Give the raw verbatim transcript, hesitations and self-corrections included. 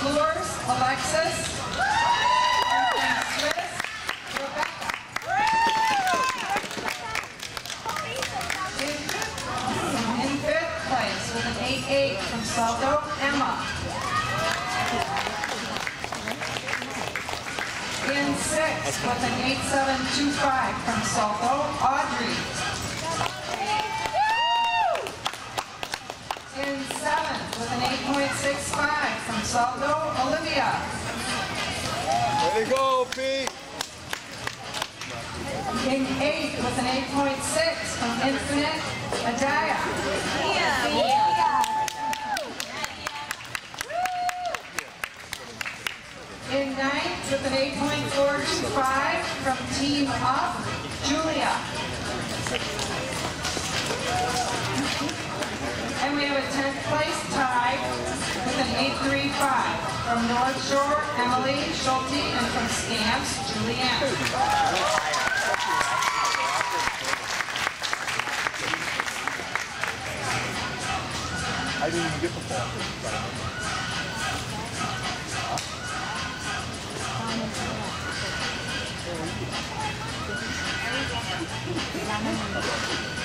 Floors, Alexis. From Swiss, Rebecca. In, in fifth place with an eight eight from Salto, Emma. In sixth with an eight seven two five from Salto, Audrey. In seventh with an eight point six five from Salto, Olivia. Way to go, Pete! In eighth with an eight point six from Infinite, Adaya. Yeah, yeah. In ninth with an eight point four two five from Team Up, Julia. And we have a tenth place tie with an eight three five from North Shore, Emily Schulte, and from Scamps, Julianne. I didn't even get the ball.